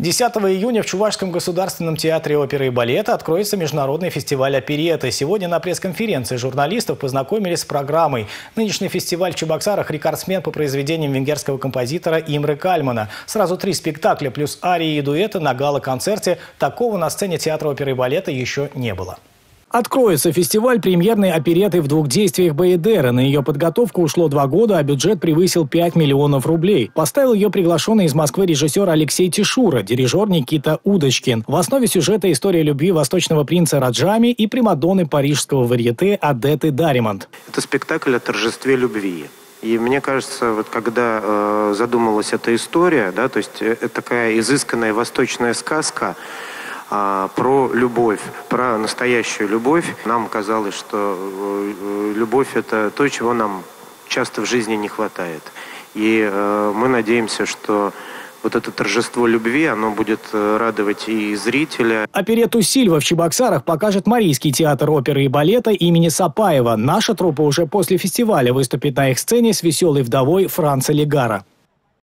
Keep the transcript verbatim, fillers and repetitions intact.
десятого июня в Чувашском государственном театре оперы и балета откроется международный фестиваль оперетты. Сегодня на пресс-конференции журналистов познакомились с программой. Нынешний фестиваль в Чебоксарах – рекордсмен по произведениям венгерского композитора Имре Кальмана. Сразу три спектакля плюс арии и дуэты на гала-концерте. Такого на сцене театра оперы и балета еще не было. Откроется фестиваль премьерной оперетты в двух действиях Баядера. На ее подготовку ушло два года, а бюджет превысил пять миллионов рублей. Поставил ее приглашенный из Москвы режиссер Алексей Тишура, дирижер Никита Удочкин. В основе сюжета история любви восточного принца Раджами и примадонны парижского варьете Адетты Даримонт. Это спектакль о торжестве любви. И мне кажется, вот когда э, задумалась эта история, да, то есть это такая изысканная восточная сказка, про любовь, про настоящую любовь. Нам казалось, что любовь – это то, чего нам часто в жизни не хватает. И мы надеемся, что вот это торжество любви, оно будет радовать и зрителя. Оперетту «Сильва» в Чебоксарах покажет Марийский театр оперы и балета имени Сапаева. Наша труппа уже после фестиваля выступит на их сцене с «Веселой вдовой» Франца Легара.